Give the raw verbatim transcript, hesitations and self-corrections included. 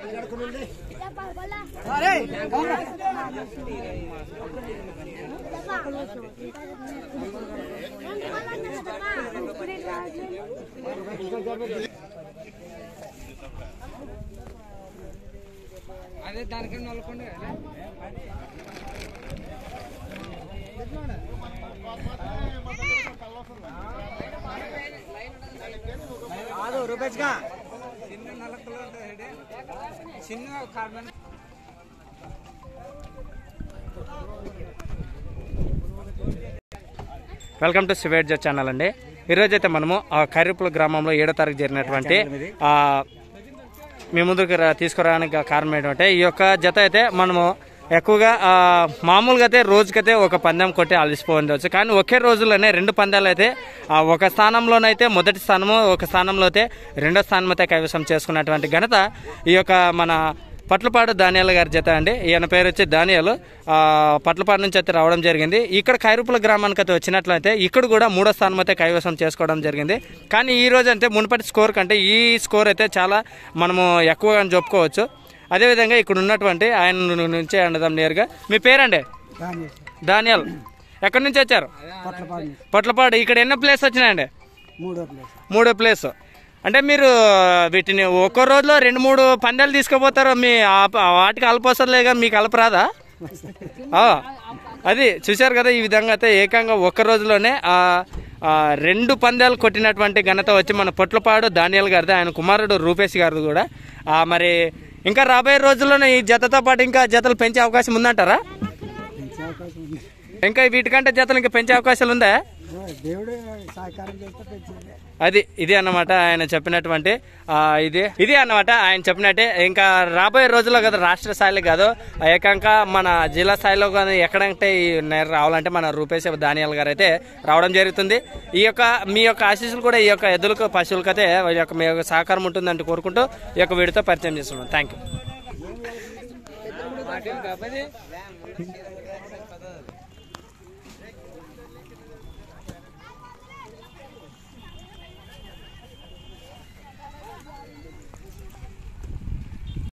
అదే దానికి నలుకొండ రూపేష్గా చిన్న నలకలు చిన్న కార్బన్. వెల్కమ్ టు సివేడ్జ ఛానల్ అండి. ఈరోజు అయితే మనము ఆ ఖైరుపుల గ్రామంలో ఏడో తారీఖు జరిగినటువంటి మీ ముందుకు తీసుకురావడానికి కారణం ఏంటంటే ఈ యొక్క జత అయితే మనము ఎక్కువగా మామూలుగా అయితే రోజుకైతే ఒక పందెం కొట్టి అలసిపోవచ్చు, కానీ ఒకే రోజులోనే రెండు పందాలు అయితే ఒక స్థానంలోనైతే మొదటి స్థానము, ఒక స్థానంలో అయితే రెండో స్థానం అయితే కైవసం చేసుకున్నటువంటి ఘనత ఈ యొక్క మన పట్లపాడు దానియాల గారి జత అండి. ఈయన పేరు వచ్చి దానియాలు. పట్లపాడు నుంచి అయితే రావడం జరిగింది. ఇక్కడ ఖైరుపుల గ్రామానికి అయితే వచ్చినట్లయితే ఇక్కడ కూడా మూడో స్థానం అయితే కైవసం చేసుకోవడం జరిగింది. కానీ ఈ రోజు అంటే మునుపటి స్కోర్ కంటే ఈ స్కోర్ అయితే చాలా మనము ఎక్కువగా చెప్పుకోవచ్చు. అదేవిధంగా ఇక్కడ ఉన్నటువంటి ఆయన నుంచే అండదాం నేరుగా. మీ పేరండి? దానియాల్. ఎక్కడి నుంచి వచ్చారు? పట్లపాడు. ఇక్కడ ఎన్నో ప్లేస్ వచ్చినాయండి? మూడో ప్లేస్. అంటే మీరు వీటిని ఒక్కో రోజులో రెండు మూడు పందాలు తీసుకుపోతారు, మీ వాటికి అల్పవసరలేగా మీకు అల్పరాదా? అది చూశారు కదా, ఈ విధంగా అయితే ఏకంగా ఒక్క రోజులోనే రెండు పందాలు కొట్టినటువంటి ఘనత వచ్చి మన పొట్లపాడు దానియాల్ గారిది, ఆయన కుమారుడు రూపేష్ గారిది కూడా. మరి ఇంకా రాబోయే రోజుల్లోనే ఈ జతతో పాటు ఇంకా జతలు పెంచే అవకాశం ఉందంటారా? ఇంకా వీటికంటే జతలు ఇంకా పెంచే అవకాశాలు ఉందా? అది ఇది అన్నమాట ఆయన చెప్పినటువంటి ఇది ఇది అన్నమాట ఆయన చెప్పినట్టే. ఇంకా రాబోయే రోజుల్లో కదా, రాష్ట్ర స్థాయిలో కాదు ఏకంగా మన జిల్లా స్థాయిలో కానీ ఎక్కడంటే ఈ నేర రావాలంటే మన రూపేష్ దానియాల్ గారు అయితే రావడం జరుగుతుంది. ఈ యొక్క మీ యొక్క ఆశీస్సులు కూడా ఈ యొక్క ఎద్దులకు పశువులకు అయితే ఈ యొక్క మీ యొక్క సహకారం ఉంటుందంటే కోరుకుంటూ ఈ యొక్క వీడియోతో పరిచయం చేస్తున్నాం. Thank you.